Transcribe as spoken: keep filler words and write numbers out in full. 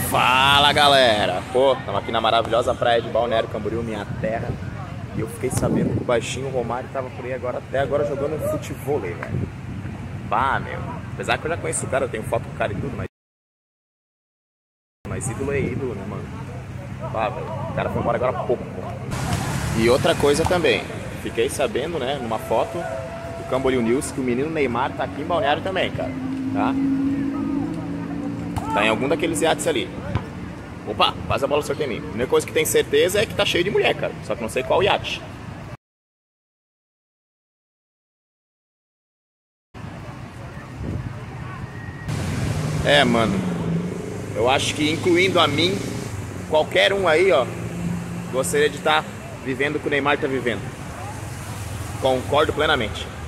Fala galera, pô, estamos aqui na maravilhosa praia de Balneário Camboriú, minha terra. E eu fiquei sabendo que o baixinho Romário tava por aí agora, até agora jogando futevôlei, velho. Pá, meu, apesar que eu já conheço o cara, eu tenho foto com o cara e tudo, mas Mas ídolo é ídolo, né, mano? Pá, velho, o cara foi embora agora há pouco, pô. E outra coisa também, fiquei sabendo, né, numa foto do Camboriú News, que o menino Neymar tá aqui em Balneário também, cara, tá? Tá em algum daqueles iates ali. Opa, faz a bola certa em mim. A única coisa que tem certeza é que tá cheio de mulher, cara. Só que não sei qual iate. É, mano. Eu acho que incluindo a mim, qualquer um aí, ó, gostaria de estar vivendo o que o Neymar tá vivendo. Concordo plenamente.